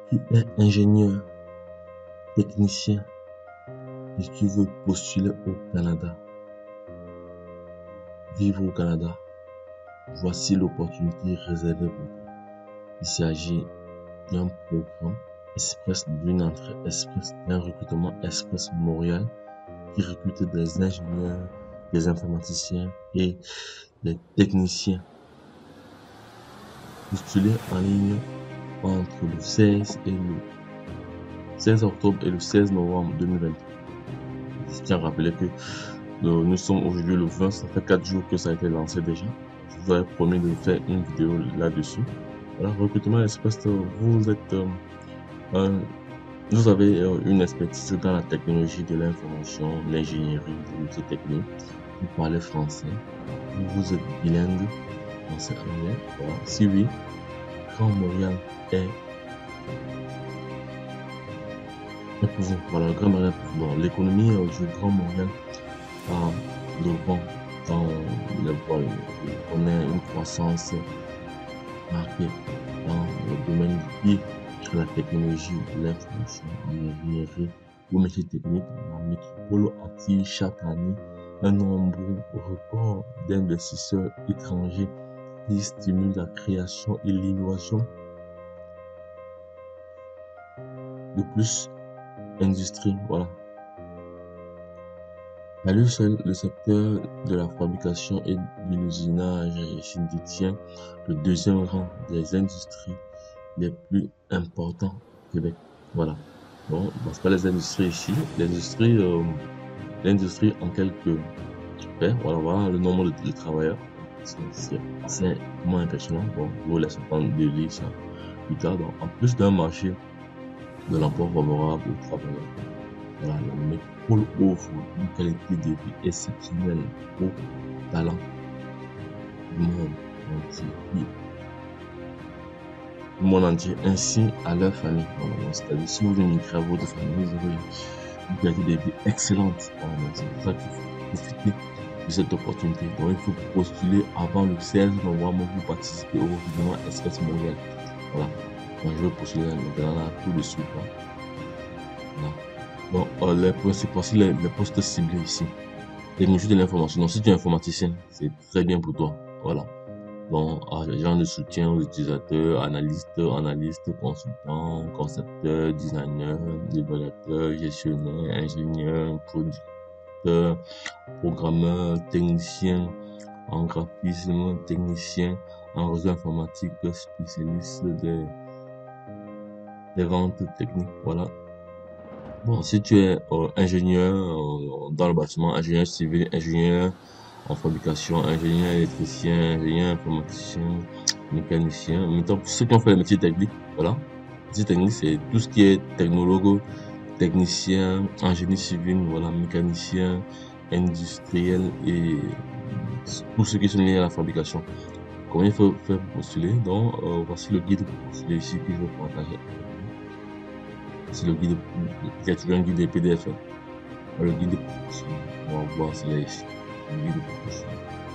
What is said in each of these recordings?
Tu es ingénieur, technicien et tu veux postuler au Canada, vivre au Canada. Voici l'opportunité réservée pour toi. Il s'agit d'un programme express, d'une entrée express, d'un recrutement express Montréal qui recrute des ingénieurs, des informaticiens et des techniciens. Postuler en ligne entre le 16 octobre et le 16 novembre 2023. Je tiens à rappeler que nous sommes aujourd'hui le 20, ça fait 4 jours que ça a été lancé déjà. Je vous avais promis de faire une vidéo là-dessus. Voilà, recrutement express, vous avez une expertise dans la technologie de l'information, l'ingénierie, les métiers techniques. Vous parlez français, vous êtes bilingue, français-anglais. Voilà. Si oui, Grand Montréal est pour vous. Voilà, le Grand Montréal est pour vous. Bon, l'économie du Grand Montréal on a une croissance marquée dans le domaine lié à la technologie, l'information, l'ingénierie ou métiers techniques. La métropole attire chaque année un nombre record d'investisseurs étrangers qui stimulent la création et l'innovation. De plus, industrie, voilà. À lui seul, le secteur de la fabrication et de l'usinage détient le deuxième rang des industries les plus importants au Québec. Voilà. Bon, parce que les industries ici, l'industrie en quelques faits, voilà le nombre de travailleurs. C'est assez impressionnant. Bon, vous laissez prendre de lire ça plus tard. Donc, en plus d'un marché de l'emploi favorable aux travailleurs, voilà, la métropole offre une qualité de vie exceptionnelle aux talents du monde entier. Du monde entier, ainsi à leur famille. Voilà, c'est-à-dire, si vous immigrez à votre famille, vous aurez une qualité de vie excellente. Voilà, c'est pour ça qu'il faut profiter de cette opportunité. Donc, il faut postuler avant le 16 novembre pour participer au recrutement Express Montréal. Voilà. Donc, je vais postuler maintenant là, tout de suite. Voilà. Bon, les postes ciblés ici. Technologie de l'information. Donc, si tu es informaticien, c'est très bien pour toi. Voilà. Bon, agent de soutien aux utilisateurs, analystes, consultants, concepteurs, designers, développeurs, gestionnaires, ingénieurs, producteurs, programmeurs, techniciens en graphisme, techniciens en réseau informatique, spécialistes des ventes techniques. Voilà. Bon, si tu es ingénieur dans le bâtiment, ingénieur civil, ingénieur en fabrication, ingénieur électricien, ingénieur informaticien, mécanicien. Maintenant, pour ceux qui ont fait les métiers techniques, voilà. Métier technique, c'est tout ce qui est technologue, technicien, ingénieur civil, voilà, mécanicien, industriel et tous ceux qui sont liés à la fabrication. Comment il faut faire pour postuler? Donc, voici le guide pour postuler ici que je vais partager. C'est le guide, il y a toujours un guide des PDF. Le guide de postuler. On va voir cela ici. Le guide de postuler.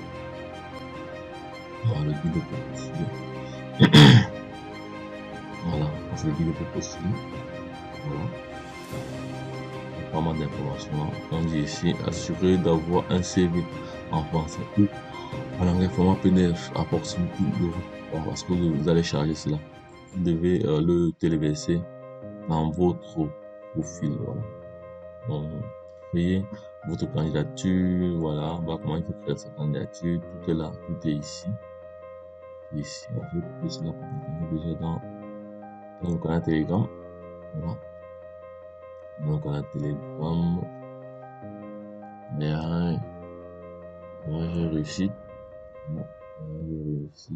Voilà, le guide de postuler. Voilà, c'est le guide de postuler. Voilà. Pas mal d'informations. On dit ici, assurer d'avoir un CV en français ou en anglais format PDF à proximité de vous. Voilà, parce que vous allez charger cela. Vous devez le téléverser dans votre profil. Voilà. Donc, créer votre candidature. Voilà, bah, comment il faut créer sa candidature. Tout est là, tout est ici. Ici, on peut couper cela déjà dans le canal Telegram. Voilà. Dans le canal Telegram. Moi, j'ai réussi. Bon, j'ai réussi.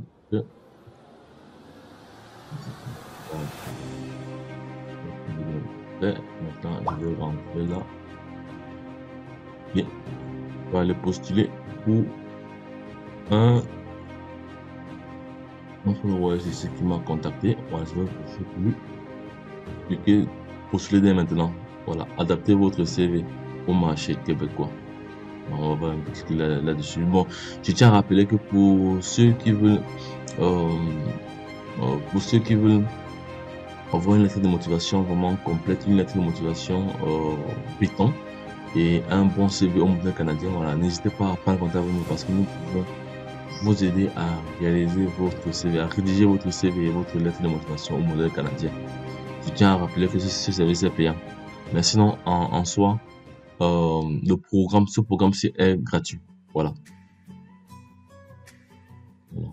Maintenant, je vais rentrer là. Bien. Je vais aller postuler pour un follower, c'est ce qui m'a contacté. Voilà, je vais postuler pour lui. Cliquez postuler dès maintenant. Voilà, adaptez votre CV au marché québécois. On va voir un petit peu là-dessus. Bon, je tiens à rappeler que pour ceux qui veulent avoir une lettre de motivation vraiment complète, une lettre de motivation béton et un bon CV au modèle canadien. Voilà, n'hésitez pas à prendre contact avec nous parce que nous pouvons vous aider à réaliser votre CV, à rédiger votre CV et votre lettre de motivation au modèle canadien. Je tiens à rappeler que ce service est payant. Mais sinon, en soi, ce programme-ci est gratuit. Voilà. Voilà.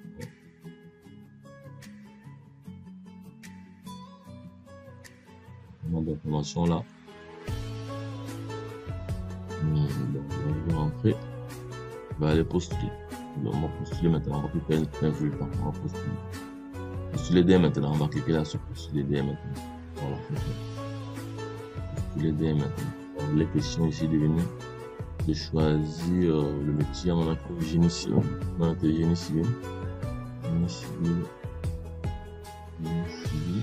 D'informations là. Je vais rentrer. Je vais aller postuler. On va postuler maintenant. On va plus perdre le temps. On va postuler. Postuler dès maintenant. On va cliquer là sur postuler dès maintenant. Voilà. Postuler dès maintenant. Les questions ici de venir. J'ai choisi le métier en tant que génie civil. Génie civil. Génie civil. Génie civil.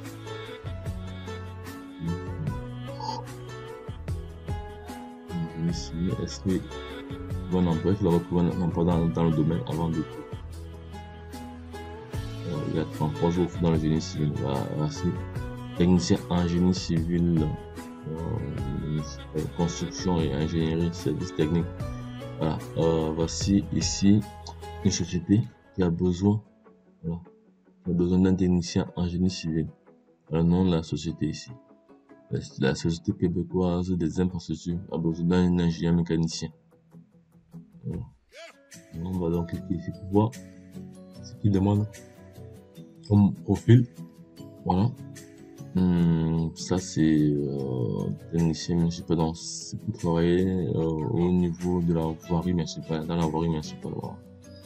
Génie civil. Est-ce que bon emploi, il faut retrouver un emploi dans le domaine avant de tout. Il y a 33 offres dans le génie civil. Voici technicien en génie civil, construction et ingénierie, services techniques. Voilà. Voici ici une société qui a besoin, voilà, qui a besoin d'un technicien en génie civil. Le nom de la société ici. La société québécoise des infrastructures a besoin d'un ingénieur mécanicien. Voilà. On va donc cliquer ici pour voir ce qu'il demande comme profil. Voilà. Ça c'est technicien municipal, donc c'est pour travailler au niveau de la voirie municipale, dans la voirie municipale. Voilà.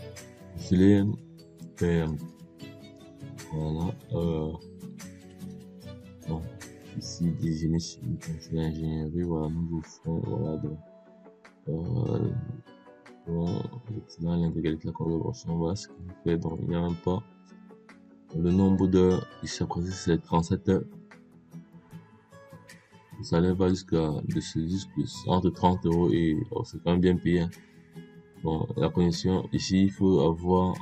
Voilà. Bon, ici des génies civils, l'ingénierie, voilà, nous offrons, voilà, l'excellence, l'intégralité, la collaboration, voilà ce qu'il fait. Donc il n'y a même pas le nombre d'heures ici après c'est 37 heures. Le salaire va jusqu'à entre 30 € et c'est quand même bien payé. Bon, la condition ici, il faut avoir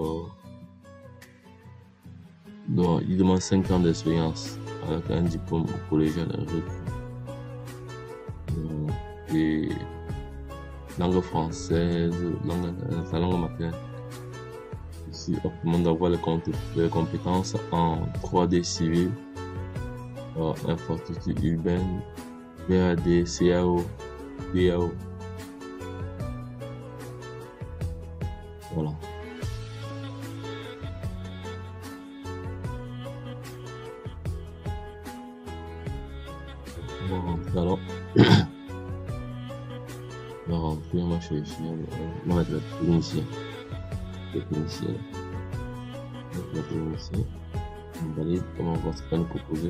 donc, il demande 5 ans d'expérience avec un diplôme collégial et langue française, sa langue maternelle. Ici, on demande d'avoir les compétences en 3D civil, infrastructure urbaine, VAD, CAO, DAO. Voilà. On va rentrer alors. On va rentrer, on va chercher, on va mettre le technicien. Le technicien. On valide, on va voir ce qu'on nous proposer.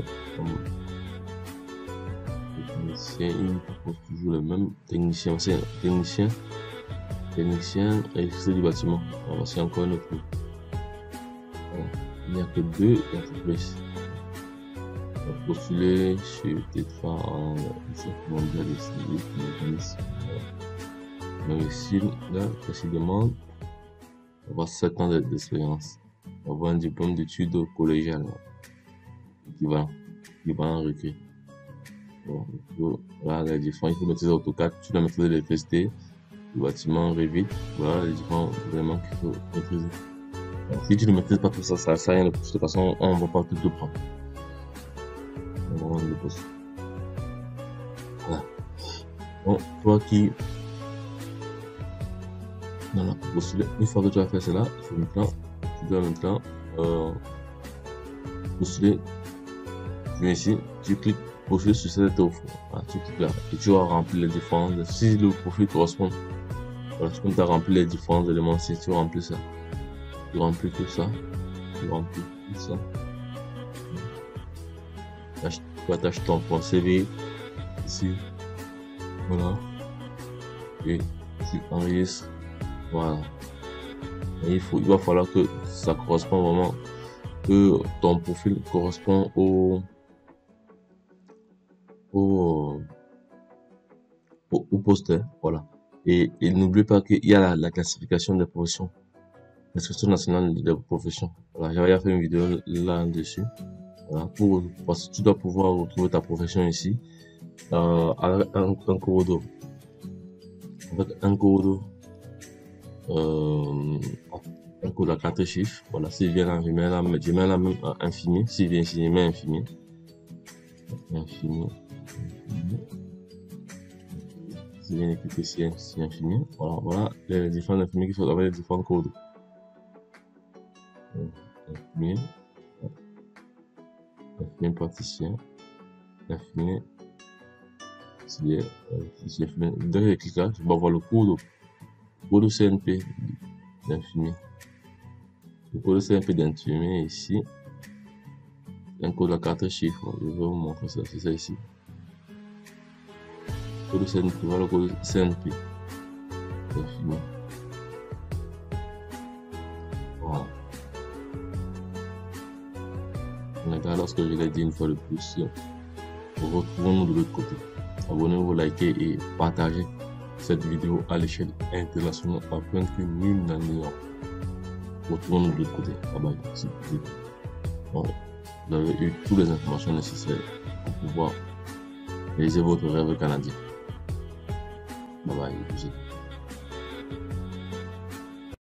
Le technicien, il propose toujours le même technicien. C'est technicien électricité du bâtiment. On va c'est encore un autre. Il n'y a que 2 entreprises. On va postuler sur Tetra en mondial ici. Donc ici, là, précisément, on va avoir 7 ans d'expérience. On va avoir un diplôme d'études collégiales. Équivalent requis. Bon, voilà les différents. Il faut maîtriser AutoCAD, tu dois maîtriser l'électricité, le bâtiment, Revit. Voilà les différents éléments qu'il faut maîtriser. Alors, si tu ne maîtrises pas tout ça, ça ne sert à rien. De toute façon, on ne va pas tout te prendre. On va le poste. Voilà. Bon, toi qui voilà, postuler. Une fois que tu as fait cela, tu dois maintenant postuler. Tu viens ici, tu cliques postuler sur cette offre. Voilà, tu cliques là et tu vas remplir les différents. Si le profil correspond, voilà, comme tu as rempli les différents éléments, si tu remplis ça, tu remplis tout ça, tu remplis tout ça. Tu attaches ton CV ici, voilà, et tu enregistres. Voilà. Et il va falloir que ça correspond vraiment, que ton profil correspond au poste. Voilà. Et n'oublie pas qu'il y a la classification des professions. L'inscription nationale des professions. Voilà. J'avais fait une vidéo là-dessus. Voilà, parce que tu dois pouvoir retrouver ta profession ici avec un code. Avec un code à 4 chiffres. Voilà, s'il vient là, je mets là même infini. S'il vient ici, je mets infini. Infini. S'il vient écrire ici, c'est infini. Voilà les différents infinis qui sont avec les différents codes. Infini. Infini partition. Infini. Si j'ai fait, dès que je clique là, je vais voir le code CNP d'infini. Le code CNP d'infini ici. Un code à 4 chiffres. Je vais vous montrer ça. C'est ça ici. Code CNP. Voilà le code CNP d'infini. Voilà. Maintenant, lorsque je l'ai dit une fois de plus, retrouvons-nous de l'autre côté. Abonnez-vous, likez et partagez cette vidéo à l'échelle internationale afin que nul n'en ignore. Retrouvons-nous de l'autre côté. Bye bye. Bon, vous avez eu toutes les informations nécessaires pour pouvoir réaliser votre rêve canadien. Bye bye.